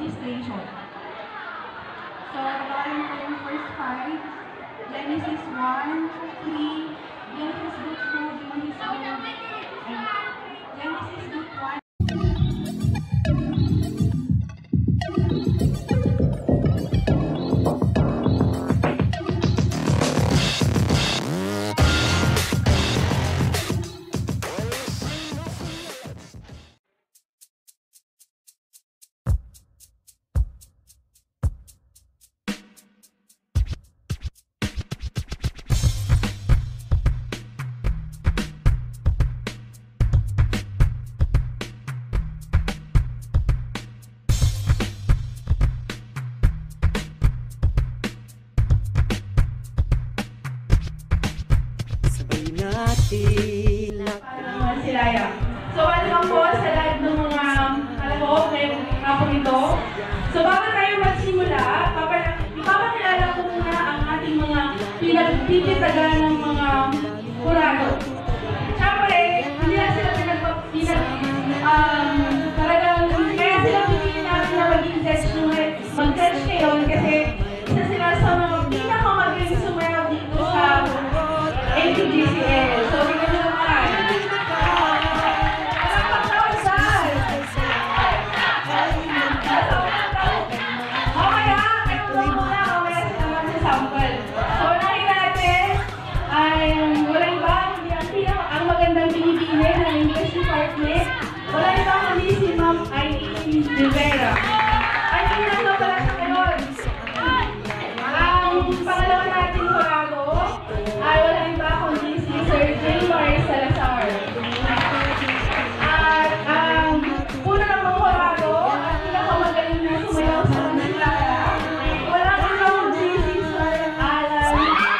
registration. So, pagkakalin ko yung first 5. Genesis 1, 3, Genesis book 2, Genesis book 1. Silaya. So, welcome po sa lahat ng mga kalahok ngayong hapon ito. So, bago tayo magsimula, ipapakilala ko muna ang ating mga pinagtititagan ng mga kurado. Siyempre, hindi na sila talagang kaya sila pinili natin na maging mag-judge ngayon kasi isa sila sa mga pinakamagaling sumayaw dito sa MPJCL. So, bigyan nyo naman. Wala ibang kundi si Ma'am Rivera. Ay, tingnan na pala siya ngayon. Ang pangalawa natin kurado ay wala iba kundi si Sir Jingle Salazar. At ang una ng mga kurado at pinakamagaling na sumayaw sa Mansilaya, wala ibang kundi si Sir Alan.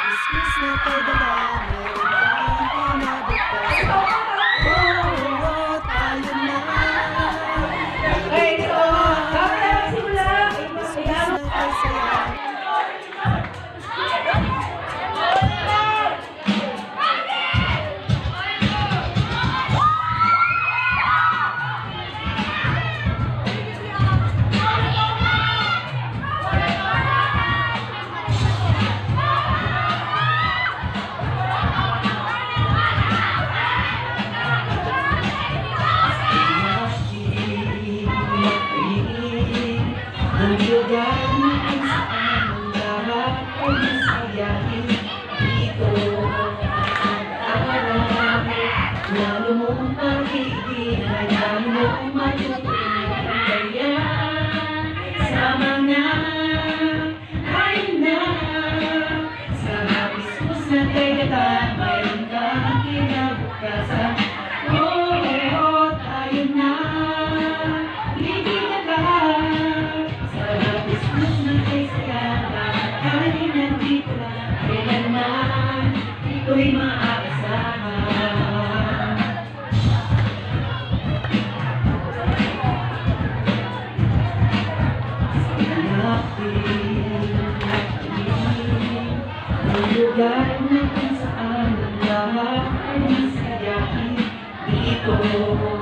Lugar na kung saan ang lahat ay masayahin dito.